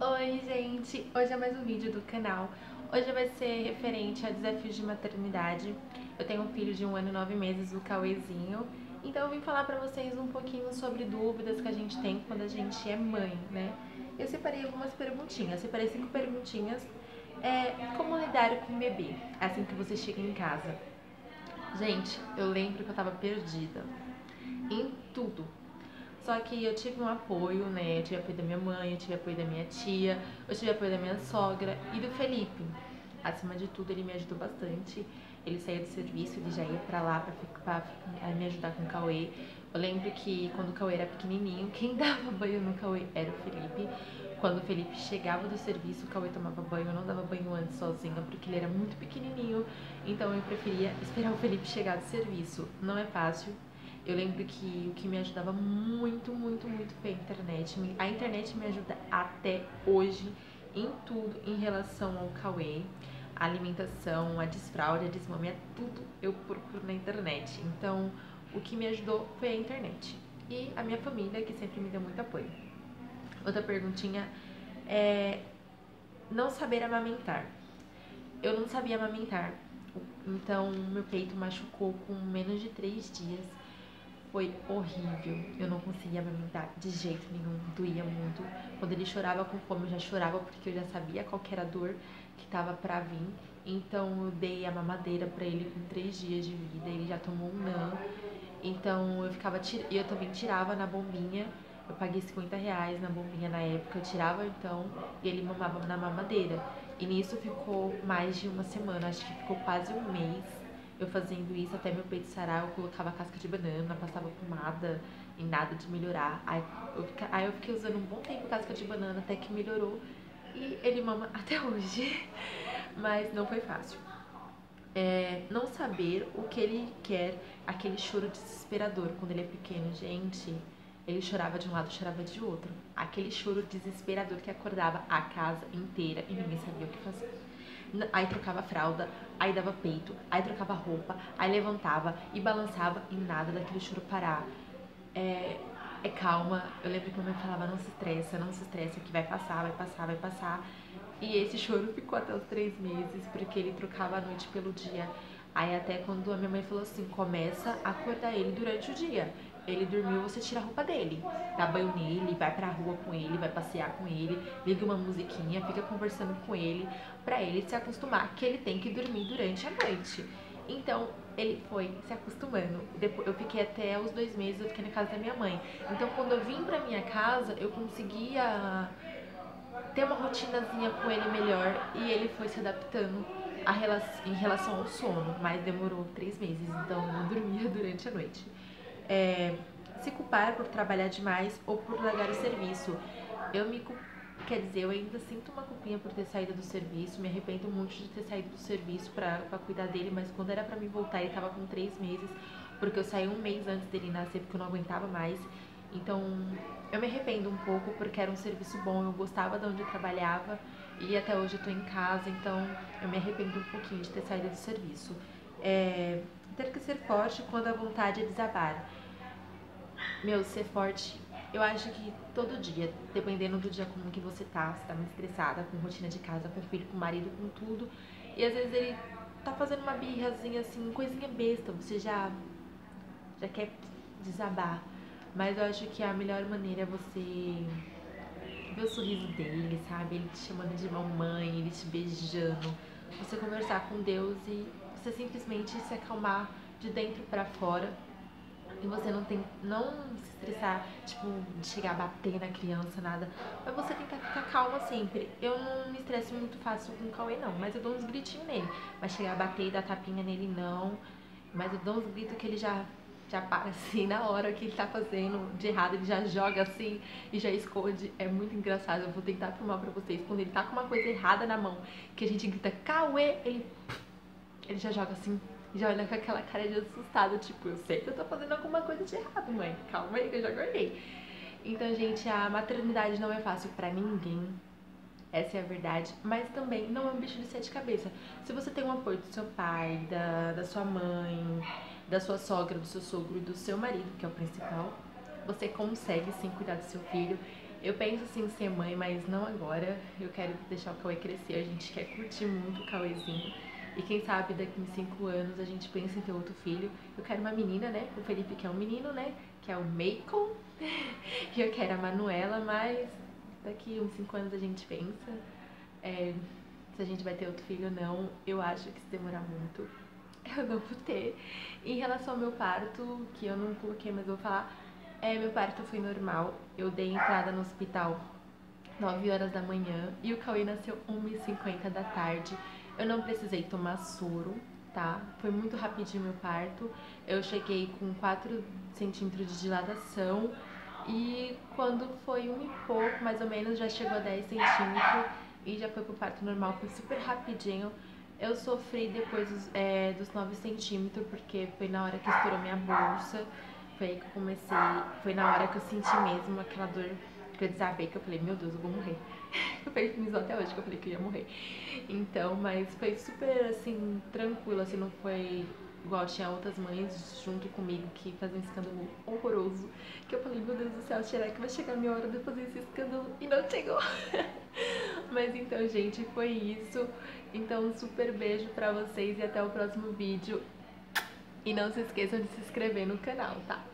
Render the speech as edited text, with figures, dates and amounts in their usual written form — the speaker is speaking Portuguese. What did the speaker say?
Oi, gente! Hoje é mais um vídeo do canal. Hoje vai ser referente a desafios de maternidade. Eu tenho um filho de 1 ano e 9 meses, o Cauêzinho. Então eu vim falar pra vocês um pouquinho sobre dúvidas que a gente tem quando a gente é mãe, né? Eu separei algumas perguntinhas, separei 5 perguntinhas. Como lidar com o bebê assim que você chega em casa? Gente, eu lembro que eu tava perdida em tudo. Só que eu tive um apoio, né? Eu tive apoio da minha mãe, eu tive apoio da minha tia, eu tive apoio da minha sogra e do Felipe. Acima de tudo, ele me ajudou bastante. Ele saía do serviço, ele já ia pra lá pra me ajudar com o Cauê. Eu lembro que quando o Cauê era pequenininho, quem dava banho no Cauê era o Felipe. Quando o Felipe chegava do serviço, o Cauê tomava banho. Eu não dava banho antes sozinha, porque ele era muito pequenininho. Então eu preferia esperar o Felipe chegar do serviço. Não é fácil. Eu lembro que o que me ajudava muito, muito, muito foi a internet. A internet me ajuda até hoje em tudo em relação ao Cauê. A alimentação, a desfraude, a desmame, é tudo eu procuro na internet. Então, o que me ajudou foi a internet. E a minha família, que sempre me deu muito apoio. Outra perguntinha é não saber amamentar. Eu não sabia amamentar, então meu peito machucou com menos de 3 dias. Foi horrível, eu não conseguia amamentar de jeito nenhum, doía muito. Quando ele chorava com fome, eu já chorava porque eu já sabia qual que era a dor que tava pra vir. Então eu dei a mamadeira pra ele com 3 dias de vida, ele já tomou um não. Então eu também tirava na bombinha. Eu paguei R$ 50 na bombinha na época, eu tirava então e ele mamava na mamadeira. E nisso ficou mais de uma semana, acho que ficou quase um mês eu fazendo isso até meu peito sarar. Eu colocava casca de banana, passava pomada e nada de melhorar. Aí eu fiquei usando um bom tempo casca de banana até que melhorou e ele mama até hoje. Mas não foi fácil. Não saber o que ele quer, aquele choro desesperador quando ele é pequeno, gente. Ele chorava de um lado, chorava de outro. Aquele choro desesperador que acordava a casa inteira e ninguém sabia o que fazer. Aí trocava fralda, aí dava peito, aí trocava roupa, aí levantava e balançava e nada daquele choro parar. Calma. Eu lembro que minha mãe falava, não se estressa, que vai passar, vai passar, vai passar. E esse choro ficou até os 3 meses, porque ele trocava a noite pelo dia. Aí até quando a minha mãe falou assim, começa a acordar ele durante o dia. Ele dormiu, você tira a roupa dele, dá banho nele, vai pra rua com ele, vai passear com ele, liga uma musiquinha, fica conversando com ele, pra ele se acostumar que ele tem que dormir durante a noite. Então, ele foi se acostumando. Depois, eu fiquei até os 2 meses, eu fiquei na casa da minha mãe. Então, quando eu vim pra minha casa, eu conseguia ter uma rotinazinha com ele melhor e ele foi se adaptando em relação ao sono, mas demorou 3 meses, então não dormia durante a noite. Se culpar por trabalhar demais ou por largar o serviço. Eu me Quer dizer, eu ainda sinto uma culpinha por ter saído do serviço, me arrependo muito de ter saído do serviço pra cuidar dele, mas quando era pra me voltar ele tava com 3 meses, porque eu saí um mês antes dele nascer, porque eu não aguentava mais. Então, eu me arrependo um pouco porque era um serviço bom, eu gostava de onde eu trabalhava e até hoje eu tô em casa, então eu me arrependo um pouquinho de ter saído do serviço. Ter que ser forte quando a vontade é desabar. Meu, ser forte, eu acho que todo dia, dependendo do dia como que você tá muito estressada, com rotina de casa, com filho, com marido, com tudo, e às vezes ele tá fazendo uma birrazinha assim, coisinha besta, você já quer desabar. Mas eu acho que a melhor maneira é você ver o sorriso dele, sabe? Ele te chamando de mamãe, ele te beijando, você conversar com Deus e você simplesmente se acalmar de dentro pra fora e você não se estressar, tipo, de chegar a bater na criança, nada. Mas você tentar ficar calma sempre. Eu não me estresso muito fácil com o Cauê, não, mas eu dou uns gritinhos nele. Mas chegar a bater e dar tapinha nele, não. Mas eu dou uns gritos que ele já para assim na hora que ele tá fazendo de errado, ele já joga assim e já esconde. É muito engraçado. Eu vou tentar filmar pra vocês. Quando ele tá com uma coisa errada na mão, que a gente grita Cauê, ele já joga assim, já olha com aquela cara de assustado, tipo, eu sei que eu tô fazendo alguma coisa de errado, mãe, calma aí que eu já acordei. Então, gente, a maternidade não é fácil pra ninguém, essa é a verdade, mas também não é um bicho de 7 cabeças. Se você tem o apoio do seu pai, da sua mãe, da sua sogra, do seu sogro e do seu marido, que é o principal, você consegue sim cuidar do seu filho. Eu penso assim em ser mãe, mas não agora. Eu quero deixar o Cauê crescer, a gente quer curtir muito o Cauêzinho. E quem sabe daqui em 5 anos a gente pensa em ter outro filho. Eu quero uma menina, né? O Felipe que é um menino, né? Que é o Macon. E eu quero a Manuela, mas daqui uns 5 anos a gente pensa. Se a gente vai ter outro filho ou não. Eu acho que se demorar muito, eu não vou ter. Em relação ao meu parto, que eu não coloquei, mas vou falar. Meu parto foi normal. Eu dei entrada no hospital 9 horas da manhã e o Cauê nasceu 1h50 da tarde. Eu não precisei tomar soro, tá? Foi muito rapidinho meu parto. Eu cheguei com 4 centímetros de dilatação e quando foi 1 e pouco, mais ou menos, já chegou a 10 centímetros e já foi pro parto normal. Foi super rapidinho. Eu sofri depois dos 9 centímetros, porque foi na hora que estourou minha bolsa. Foi aí que eu comecei, foi na hora que eu senti mesmo aquela dor, que eu desabei, que eu falei, meu Deus, eu vou morrer. Eu pensei até hoje, que eu falei que eu ia morrer. Então, mas foi super, assim, tranquilo, assim, não foi igual tinha outras mães junto comigo que faziam um escândalo horroroso, que eu falei, meu Deus do céu, será que vai chegar a minha hora de fazer esse escândalo? E não chegou. Mas então, gente, foi isso. Então, um super beijo pra vocês e até o próximo vídeo. E não se esqueçam de se inscrever no canal, tá?